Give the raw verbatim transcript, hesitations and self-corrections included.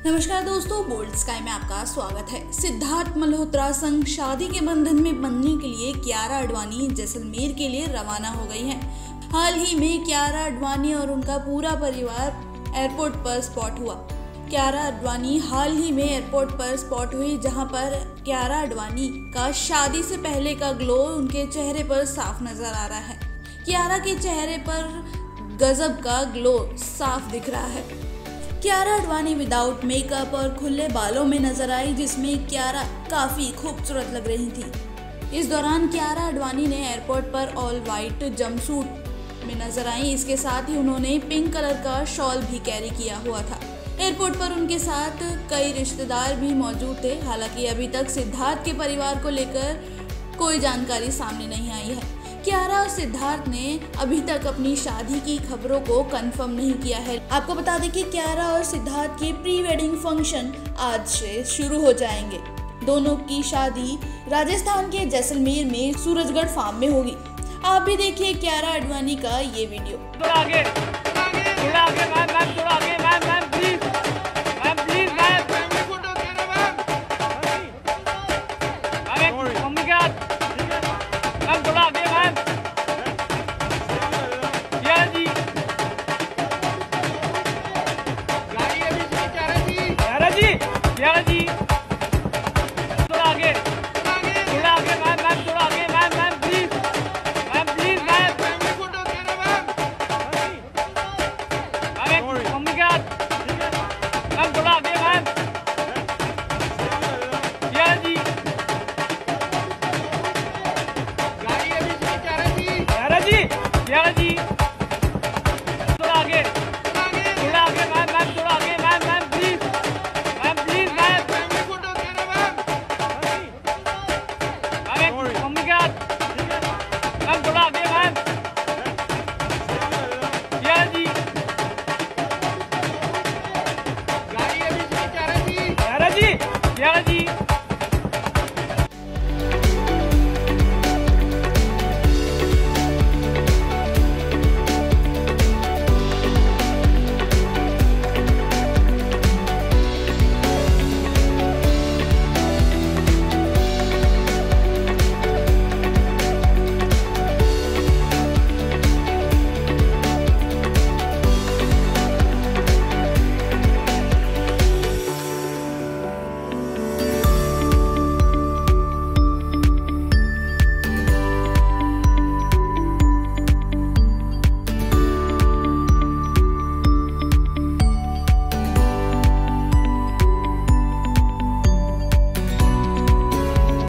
नमस्कार दोस्तों, bold sky में आपका स्वागत है। सिद्धार्थ मल्होत्रा संग शादी के बंधन में बनने के लिए कियारा आडवाणी जैसलमेर के लिए रवाना हो गई हैं। हाल ही में कियारा आडवाणी और उनका पूरा परिवार एयरपोर्ट पर स्पॉट हुआ। कियारा आडवाणी हाल ही में एयरपोर्ट पर स्पॉट हुई, जहां पर कियारा आडवाणी का शादी से पहले का ग्लो उनके चेहरे पर साफ नजर आ रहा है। कियारा के चेहरे पर गजब का ग्लो साफ दिख रहा है। कियारा आडवाणी विदाउट मेकअप और खुले बालों में नजर आई, जिसमें कियारा काफी खूबसूरत लग रही थी। इस दौरान कियारा आडवाणी ने एयरपोर्ट पर ऑल वाइट जंपसूट में नजर आई। इसके साथ ही उन्होंने पिंक कलर का शॉल भी कैरी किया हुआ था। एयरपोर्ट पर उनके साथ कई रिश्तेदार भी मौजूद थे। हालांकि अभी तक सिद्धार्थ के परिवार को लेकर कोई जानकारी सामने नहीं आई है। कियारा और सिद्धार्थ ने अभी तक अपनी शादी की खबरों को कंफर्म नहीं किया है। आपको बता दें कि कियारा और सिद्धार्थ के प्री वेडिंग फंक्शन आज से शुरू हो जाएंगे। दोनों की शादी राजस्थान के जैसलमेर में सूरजगढ़ फार्म में होगी। आप भी देखिए कियारा आडवाणी का ये वीडियो। थोड़ा आगे, थोड़ा आगे मैम, मैम थोड़ा आगे ma'am, ma'am please, ma'am please ma'am, photo camera ma'am, ma'am mummy के हाथ, मैम थोड़ा आगे मैम, कियारा जी, गाड़ी अभी से कियारा जी, कियारा जी, कियारा जी, थोड़ा आगे, थोड़ा आगे मैम, मैम थोड़ा आगे ma'am, ma'am please, ma'am please ma'am, photo camera ma'am, ma'am mummy के हाथ, मैम थोड़ा आगे मैम, कियारा जी, गाड़ी अभी से कियारा जी, कियारा जी, कियारा जी, थोड़ा आगे, थोड़ा आगे मैम, मैम थोड़ा आगे ma'am, ma'am please, ma'am please ma'am, photo camera ma'am, ma'am mummy के हाथ, मैम थोड़ा आगे मैम, कियारा जी, गाड़ी अभी से कियारा जी, कियारा जी, कियारा जी,